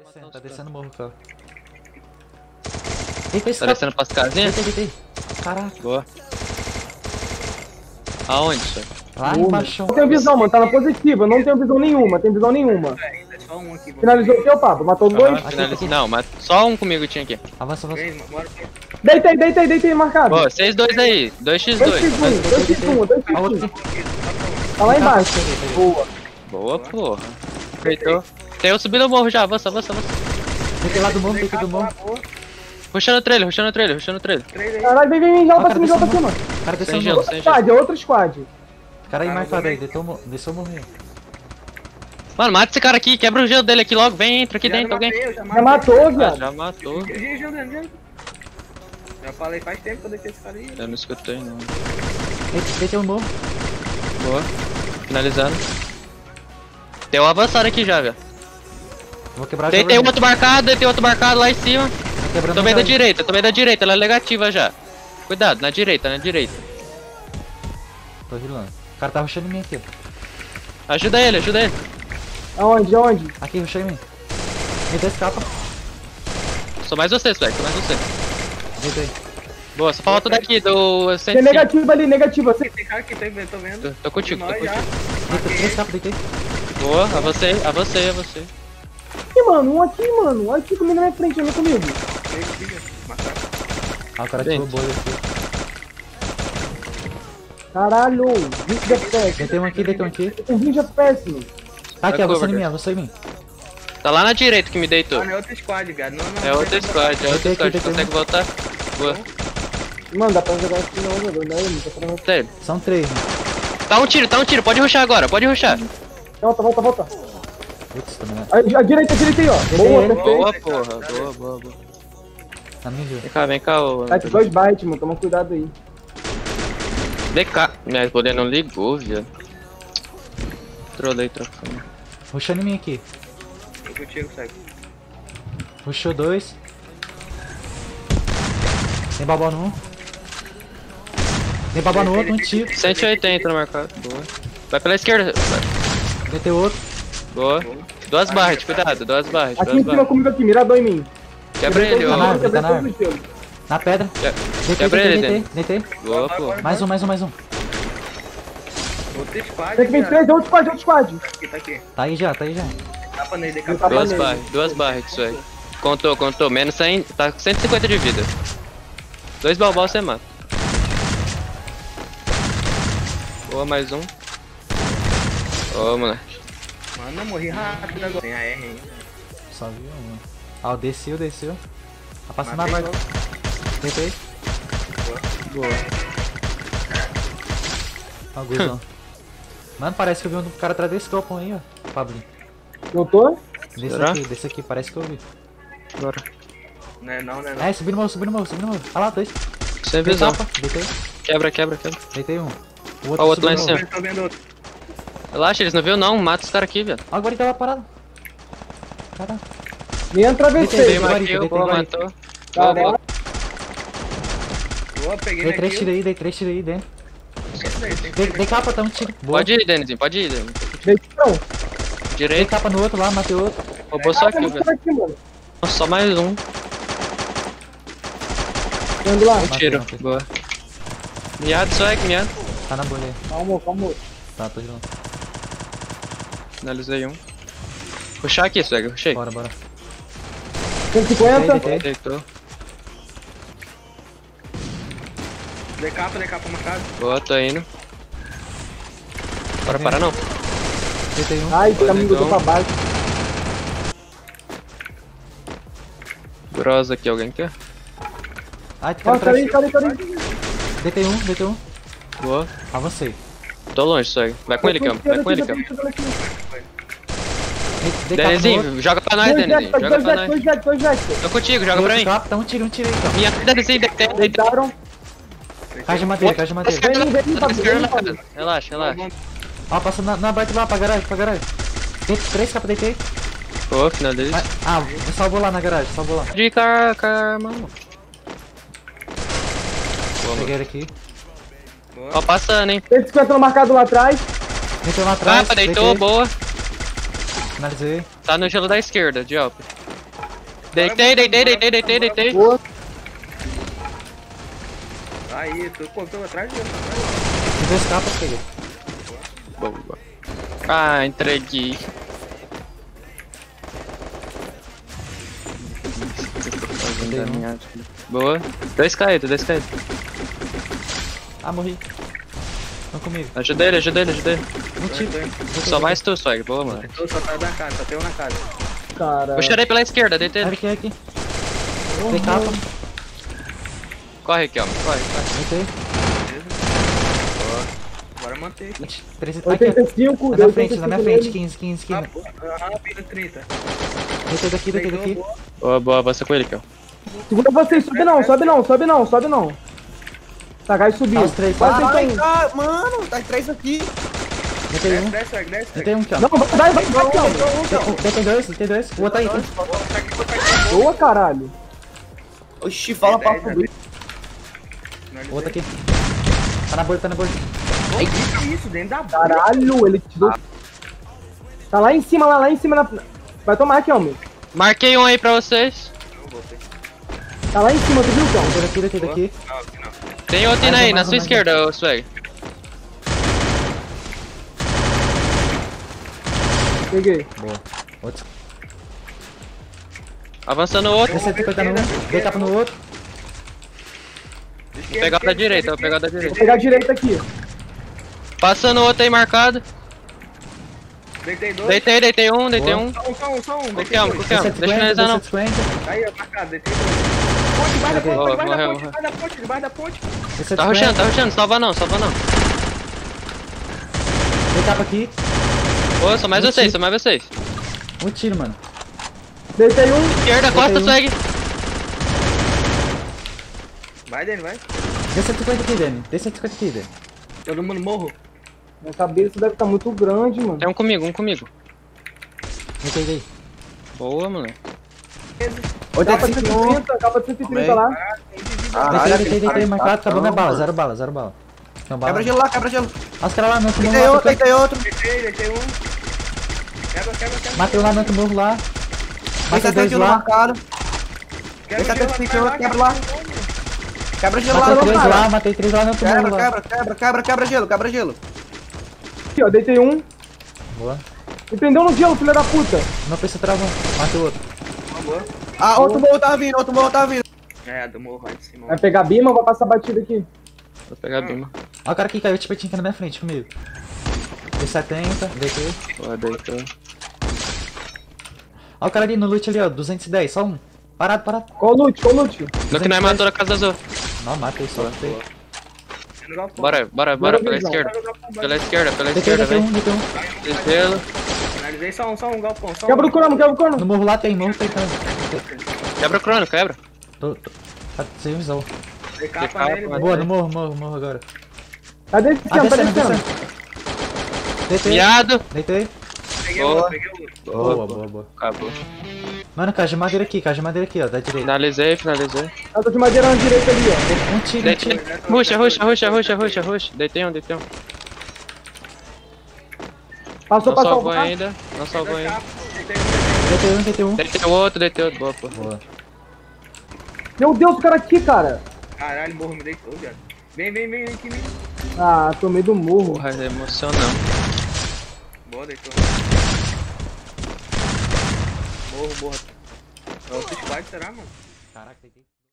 Tá descendo o morro, cara. Eita, esse Tá descendo pras casinhas? Deitei. Caraca. Boa. Aonde, senhor? Lá embaixo. Não tenho visão, mano. Tá na positiva. Não tenho visão nenhuma. Tem visão nenhuma. É só um aqui. Finalizou o teu, Pablo? Matou dois? Não, mas só um comigo tinha aqui. Avança. Deitei, marcado. Boa, vocês dois aí. 2x2. 2x1. Tá lá embaixo. Boa. Boa, porra. Feitou. Tem eu subindo o morro já. Avança. Deitei lá do morro, Puxando o trailer. Caralho, vem, já pra cima. O cara desceu Sem o gelo, morro. sem gelo. É outro squad. O cara aí marcado aí, desceu o morro aí. Mano, mata esse cara aqui. Quebra o gelo dele aqui logo. Vem, entra aqui dentro, alguém. Já matou, Ah, viado. já matou. Já falei faz tempo que eu deixei esse cara aí. Eu não escutei, não. Deitei o morro. Boa. Finalizando. Tem um avançado aqui já, velho. Vou quebrar Tem outro marcado lá em cima. quebrando. Tomei da direita, ela é negativa já. Cuidado, na direita. Tô rilando. O cara tá rushando em mim aqui. Ajuda ele. Aonde? Aqui, rushou em mim. Deitei, escapa. Sou mais você, Swag, Deitei. Boa, só falta daqui do Tem 105. negativo ali, negativo. Tem cara aqui, tô vendo. Tô contigo. Deitei, escapa, deitei. Boa, a você. Aqui, mano. Um aqui comigo na minha frente, anda comigo. Ah, o cara Bem. tirou o bolho aqui. Caralho, 20 de FPS. Deitei um aqui. Com 20 FPS, mano. Tá aqui, Vai, avançando em cover. mim, avançou em mim. Tá lá na direita que me deitou. Não é outro squad, cara. Não. É outro squad, Deitei aqui. consegue voltar? Boa. Mano, dá pra jogar aqui não, jogador. Não, não tá pra... Sério. São 3, mano. Tá um tiro, pode rushar agora, Volta. Putz, também né? A direita aí, ó. Boa, ele. perfeito. Boa, porra, boa. Tá me viu. Vem cá, ô. Tá de 2 bytes, mano. Toma cuidado aí. DK. Minha poder não ligou, viado. Trolei. Rushando em mim aqui. Tô contigo, segue. Rushou 2. Tem babó no 1. Tem babó no outro, um tiro. 180 no mercado, boa. Vai pela esquerda. Deitei outro. Boa. Duas barras, cuidado, duas barras. Aqui em cima comigo aqui, mirador em mim. Quebra ele, Tá na ô. árvore, tá na árvore. Na pedra. Quebra ele, Deitei. Boa, pô. Mais um. Outro squad, Tem que vir 3, outro squad. Tá aqui. Tá aí já. Capa nele, Tá capa nele. Duas barras disso aí. Contou. Menos 100, tá com 150 de vida. 2 balbal você mata. Boa, mais um. Ô, moleque. Mano, eu morri rápido agora. Tem a R ainda. Só viu um. Ah, desceu. Tá passando na Matei barca. outro. Deitei. Boa. Ó, o guzão. Mano, parece que eu vi um cara atrás desse galpão aí, ó. Pablo. Notou? Será? Desse aqui, parece que eu vi. Bora. Não. É, subindo no morro. Olha lá, 2. Sem visão. Deitei. Quebra. Deitei um. Ó, o outro lá em subiu no cima. morro. Tô vendo outro. Relaxa, eles não viu não. Mata os caras aqui, velho. Ó, agora ele tava parado. Caralho. Me entra Deitei, VC. Veio guarita, mais kill, deitei boa, guarita. matou. Caralho. Boa, peguei Dei 3 aqui. tiros aí dentro. Tem Dei capa, tá um tiro. Boa. Pode ir, Denizinho, pode ir. Deitão. Dei Direito. capa no outro lá, matei outro. Roubou só kill, velho. Aqui, mano. Nossa, só mais um. Indo lá. Um tiro. matei. Boa. Miado, miado. Tá na bolha aí. Calma. Tá, tô girando. Finalizei um. Puxar aqui, Swag, puxei. Bora. 150. Deitei. Deitou. Decapa marcado. Boa, tô indo. Bora parar não. Deitei um. Ai, tá me botou pra baixo. Grosa aqui, alguém quer? Ai, tem cara Nossa, atrás. tá ali. Deitei um. Boa. Avancei. Tô longe, Swag. Vai com ele, Cam. Vai com ele, Cam. Dei capa no outro. Denizinho, joga pra nós, Denizinho. Joga pra nós. Dois jets. Tô contigo, joga pra mim. Capa, tá um tiro aí, cara. Minha Denizinho, deitei. Deitaram. Caixa de madeira. Vem, Relaxa. Ó, passa na barca lá, pra garagem. Deitei 3 capas, deitei. Boa, finaliza. Ah, salvou lá na garagem, salvou lá. De cara, mano. Peguei ele aqui. Ó, passando, hein. 150 no marcado lá atrás. Deitei lá atrás. Capa, deitou, deitei. boa. Finalizei. Tá no gelo da esquerda, de Alp. Deitei. Boa. Aí, tô atrás dele. Tem dois capas, peguei. Boa. Ah, entreguei. Boa. Dois caídos. Ah, morri. Vão comigo. Ajuda ele. Um tiro. Só mais tu, Swag. Boa, mano. Tô só atrás da casa, só tem um na casa. Cara. Puxarei pela esquerda, deitei ele. Aqui. Tem capa. Corre aqui, ó. Corre. Deitei. Agora mantém. 300. Aqui, ó. 85, Na minha frente, na minha frente. nele. 15. Rápido, 30. Deitei daqui. Boa. Avança com ele aqui, ó. Segura vocês, sobe não. Tá, Gai subiu. Tá os três. Quase Ai, tem um. cara, mano, tá três aqui. Deitei um. Desce, desce. Deitei um aqui, ó. Não, vai aqui, ó. Deitei dois. O outro aí. Boa, caralho. Oxi, fala pra subir. O outro aqui. Tá na bolha. Que isso, dentro da boca. Caralho, ele tirou. Tá lá em cima. Vai tomar aqui, homem. Marquei um aí pra vocês. Tá lá em cima, tu viu, Cão? Deitei daqui. Não. Tem outro indo aí, na mais sua um. esquerda, ô Swag. Peguei. Boa. Outro. Avançando o outro. Desceu 50 no um. Dei capa no outro. Vou pegar da direita, Vou pegar a direita aqui. Passando o outro aí marcado. Deitei dois. Deitei um. Só um. Calma. Deixa eu finalizar não. 50. Aí, ó, marcado, deitei dois. Ponte, debaixo da ponte. Tá rushando, salva não. Dei capa aqui. Ô, só mais vocês. Um tiro, mano. Deitei um. Esquerda, costa, um. Swag. Vai, Dani, vai. Dei 150 aqui, Dani. Todo mundo morro. Minha cabeça deve estar muito grande, mano. Tem um comigo. Deitei. Boa, moleque. Capa de 130 lá. Deitei, marcado, acabou minha bala, zero bala. Não, bala. Quebra gelo lá, quebra gelo. Olha os caras lá no outro morro. Deitei outro. Deitei um. Quebra. Matei lá no outro morro lá. Matei dois Gelo lá. marcado. Quebra, Deitei outro, quebra lá. Quebra gelo lá, Matei três cara. lá, matei três lá no outro morro lá. Quebra gelo. Aqui, ó, deitei um. Boa. Me prendeu no gelo, filho da puta. Não precisa travão. Matei o outro. Boa. Ah, outro morro tá vindo. É, do morro, vai de cima. Vai pegar a Bima ou vai passar batida aqui? Vou pegar a Bima. Olha o cara que caiu, tipo, tinha aqui na minha frente comigo. Dei 70, deitei. Boa, deitou. Olha o cara ali no loot ali, ó, 210, só um. Parado. Qual o loot? No que nós matou na casa azul. Não, matei só. Deitei. Bora, pela esquerda. Pela esquerda, Deitei vem. um. Descelo. Finalizei só um galpão. Quebra o crono. No morro lá tem, morro tem também. Quebra o crono, quebra. Tá sem visão. Dei capa capa, nele, mas- Boa, no morro agora. Tá descendo, Descendo. Deitei. Miado. Deitei. Peguei Boa. outro. Boa. Acabou. Mano, caixa de madeira aqui, ó, da direita. Finalizei. Eu tô de madeira na direita ali, ó. Um tiro. Deitei. Ruxa. Deitei um. Passou Não pra salvou salvar. ainda. Deitei um. Deitei o outro. Boa, pô. Boa. Meu Deus, o cara aqui, cara. Caralho, morro, me deitou, viado. Vem aqui, vem. Ah, tomei do morro. Porra, é emocionante. Boa, deitou. Morro. É outro squad, será, mano? Caraca, deitei.